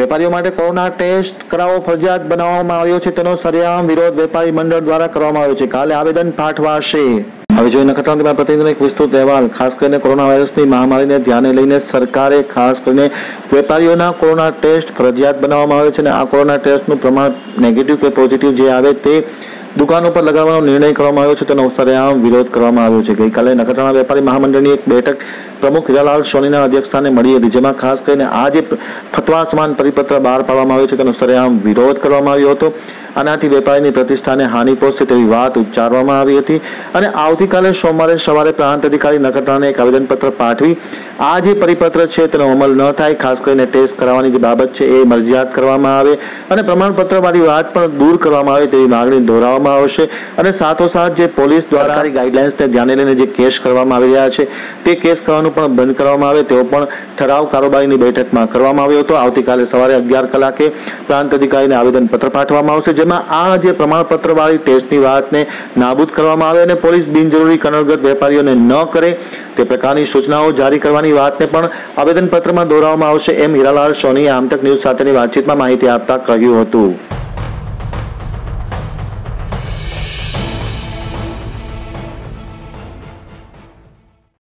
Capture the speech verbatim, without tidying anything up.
વેપારીઓ માટે corona test કરાવવો ફરજિયાત બનાવવામાં આવ્યો છે, તેનો સરેઆમ વિરોધ વેપારી મંડળ દ્વારા કરવામાં આવ્યો છે. કાલે આવેદન પાઠવાશે. હવે જોઈએ નખત્રાણાના પ્રતિનિધિનો એક વિસ્તૃત અહેવાલ. ખાસ કરીને કોરોના વાયરસની મહામારીને ધ્યાને લઈને સરકારે ખાસ કરીને વેપારીઓના કોરોના ટેસ્ટ ફરજિયાત બનાવવામાં આવે છે અને આ કોરોના ટેસ્ટનું પ્રમાણ નેગેટિવ કે પોઝિટિવ જે આવે તે દુકાનો પર લગાવવાનો નિર્ણય કરવામાં આવ્યો છે, તેનો સરેઆમ વિરોધ કરવામાં આવ્યો છે. ગઈકાલે નખત્રાણા વેપારી મહામંડળની એક બેઠક પ્રમુખ હીરાલાલ સોનીના અધ્યક્ષસ્થાને મળી હતી, જેમાં ખાસ કરીને આ જે ફતવા સમાન પરિપત્ર બહાર પાડવામાં આવ્યો છે તેનો સરેઆમ વિરોધ કરવામાં આવ્યો હતો. આનાથી વેપારીની પ્રતિષ્ઠાને હાનિ પહોંચશે તેવી વાત ઉચ્ચારવામાં આવી હતી અને આવતીકાલે સોમવારે સવારે પ્રાંત અધિકારી નખત્રાણાને એક આવેદનપત્ર પાઠવી આ જે પરિપત્ર છે તેનો અમલ ન થાય, ખાસ કરીને ટેસ્ટ કરાવવાની જે બાબત છે એ મરજિયાત કરવામાં આવે અને પ્રમાણપત્ર વાળી વાત પણ દૂર કરવામાં આવે તેવી માંગણી દોહરાવવામાં આવશે. અને સાથોસાથ જે પોલીસ દ્વારા ગાઈડલાઇન્સને ધ્યાને લઈને જે કેસ કરવામાં આવી રહ્યા છે તે કેસ કરવાનું પણ બંધ કરવામાં આવે તેવો પણ ઠરાવ કારોબારીની બેઠકમાં કરવામાં આવ્યો હતો. આવતીકાલે સવારે અગિયાર કલાકે પ્રાંત અધિકારીને આવેદનપત્ર પાઠવવામાં આવશે, જેમાં આ જે પ્રમાણપત્ર વાળી ટેસ્ટની વાતને નાબૂદ કરવામાં આવે અને પોલીસ બિનજરૂરી કનડગત વેપારીઓને ન કરે તે પ્રકારની સૂચનાઓ જારી કરવાની વાતને પણ આવેદનપત્રમાં દોહરાવવામાં આવશે, એમ હીરાલાલ સોનીએ આમતક ન્યૂઝ સાથેની વાતચીતમાં માહિતી આપતા કહ્યું હતું.